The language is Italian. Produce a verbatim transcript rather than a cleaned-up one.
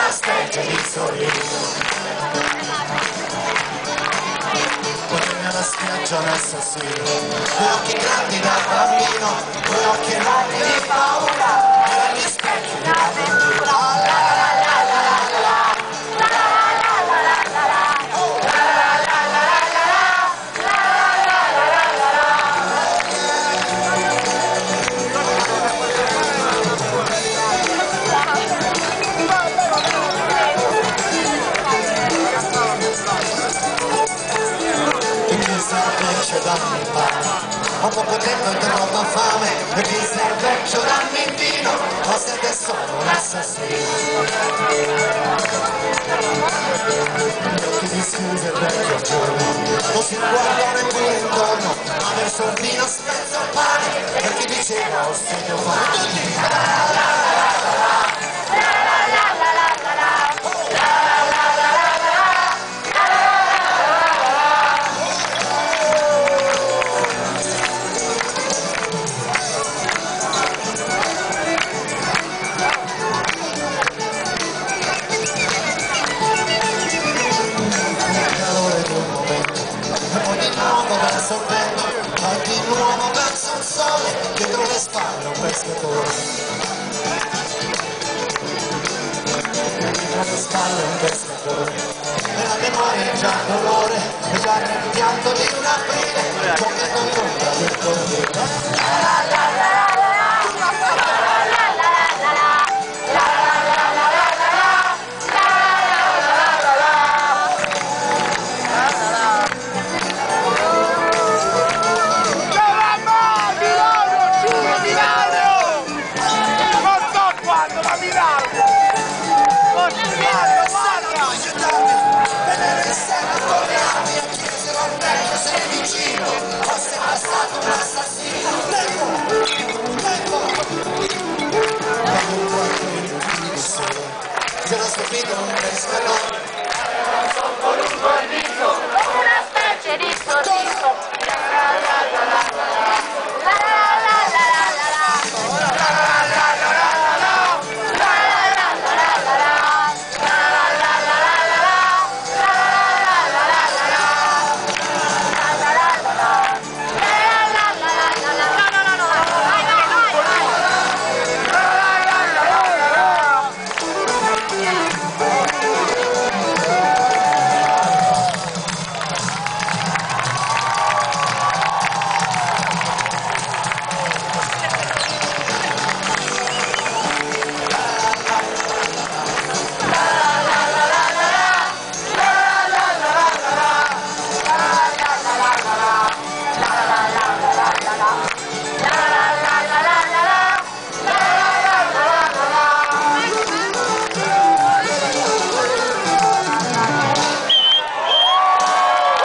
una specie di sorriso. La spiaggia un assassino, due occhi grandi da bambino, due occhi enormi di paura, e gli specchi di un'avventura. Dammi pane, ho poco tempo e troppa fame, e chi serve vecchio dammi il vino, o siete solo un assassino. Gli occhi dischiusi e vecchio giorno, non si guarda neppure intorno, ma verso il vino spezzo il pane, e chi diceva ho segno fame. Ogni uomo verso il sole, dietro le spalle un pescatore. Dietro le spalle un pescatore. E la memoria è già dolore, è già nel pianto di un aprile, come non compra del corriere. C'era subito un pescatore, era un voluto il viso, una specie di sorriso.